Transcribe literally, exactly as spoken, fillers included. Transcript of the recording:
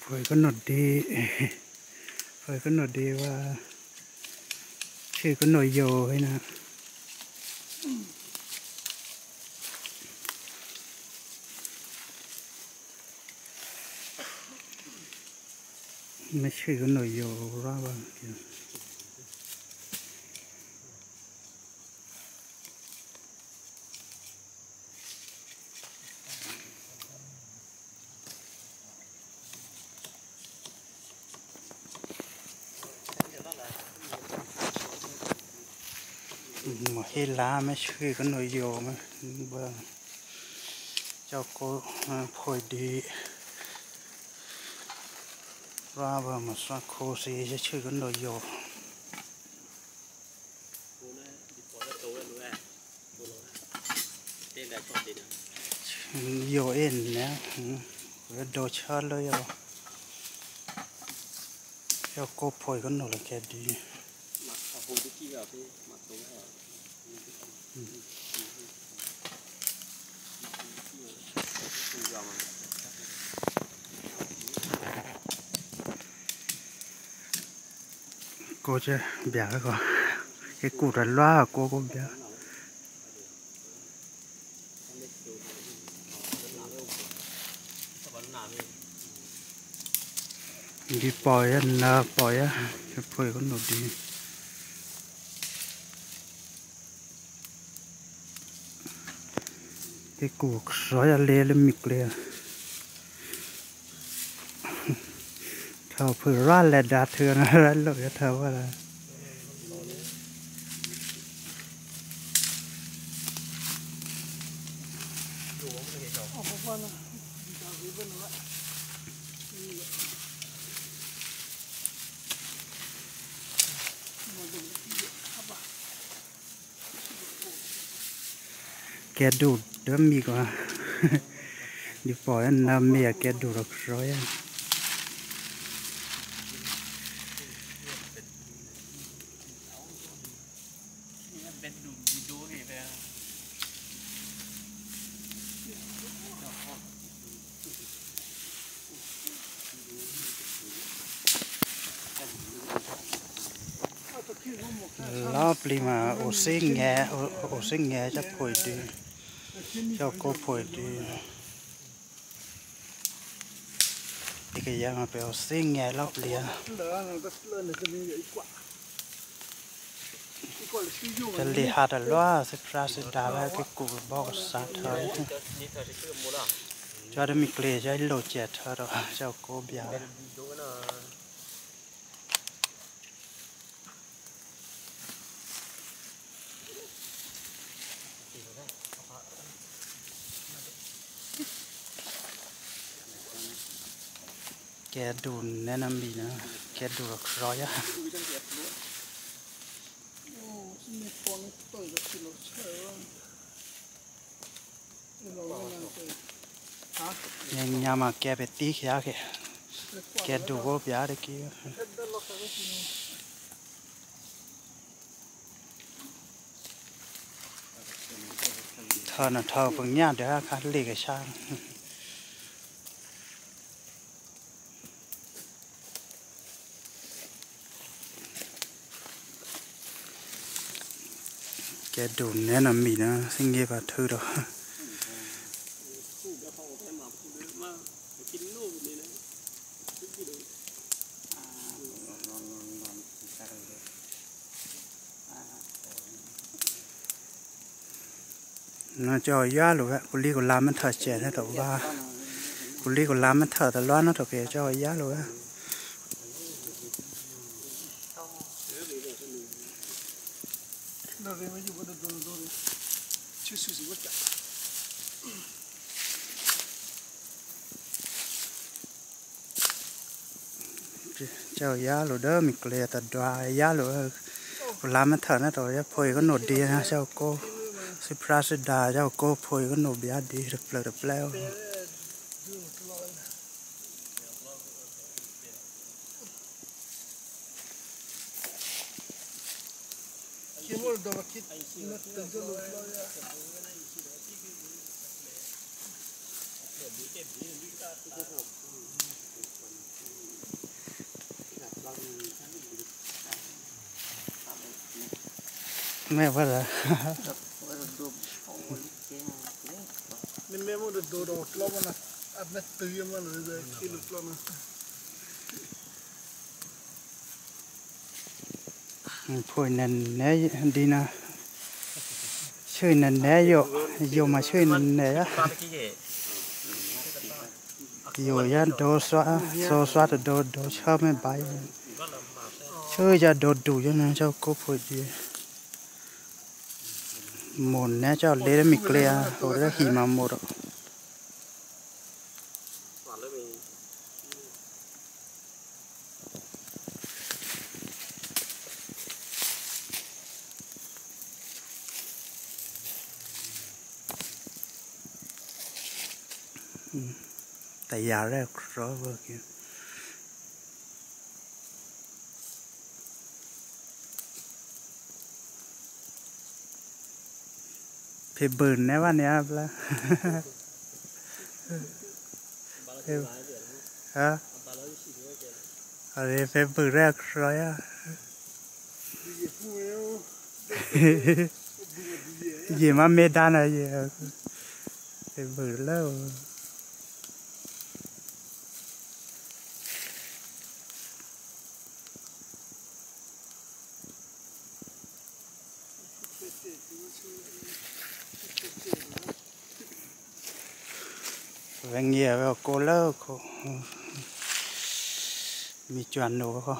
phơi có nốt đi phơi có nốt đi và chơi có nồi dầu hay nèไม่chơi có nồi dầu ra vào mà hay lá mới chơi có nồi dầu mà vâng cho cô phơi đi ra vào mà sao khô xí sẽ chơi cái nồi dầu dầu ên nè cái đồ chơiเลยอ่ะcho cô phơi cái nồi là cái đi cô chứ bẻ cái con cái củ rắn loa cô cũng bẻ đi pòi á nà pòi á cái phơi con nồi đi cái củ sói lê lên mịt lê thao phơi ra lẹ đạt thừa nó ra lội thao là kẻ đủ đâm mì quá đi pòi ăn nằm mì kẻ đủ được rồi lo pli mà ô sinh nghe ô sinh nghe chắc phơi đi cho cô phơi đi thì cái gì mà phải ô sinh nghe lo pliจะเลี้ยหาดล้อสิพระสิดาไว้ก็กูบอกสาเธอจะได้มีเกลียจะโลเจเธอเจ้าโกบยาแกดูแนะนำดีนะแกดูร้อยอะยังยามาแกไปตีขี้ยาแกแกดูก็ยาได้กี่เธอน่ะเธอเพิ่งยาเดี๋ยวค่ะเลี้ยช่างแกดูแนะนำมีนะสิ่งเงี้ยแบบเธอหรอnó cho giá luôn á, cô lý cô làmมันthật trẻ thế đâu ba, cô lý cô làmมันthậtแต่ร้อนnó thật kìa cho giá luôn á, cho giá luôn đó mình kêu là đoà giá luôn, cô làmมันthật nó rồi á, phơi có nốt đi ha, sao côสิพระสิดาเจ้าโกพอยก็โนบิอาดีเปล่าเปล่าไม่ว่าละนี่แม่มันจะโดดออกล้อมันนะอันนั้นตีมันเลยขี้หลุดล้อมันพูดนั่นแน่ดีนะช่วยนั่นแน่โยโยมาช่วยนั่นแน่อะโยยันโดสวะโซสวะโดโดชอบไม่ไปช่วยจะโดดดูยังไงเจ้าก็พูดดีหมุนแน่เจ้าเลี้ยมิเกลียโอ้ได้หิมาหมดแต่ยาแรกร้อยเวอร์กินเพเบิร์นแน่วันนี้ครับล่ะฮะอะไรเพเบิร์นแรกร้อยอ่ะยี่มาเมดานอะไรเพเบิร์นแล้วเวงเงียบก็เลิกก็มีจวนหนูก็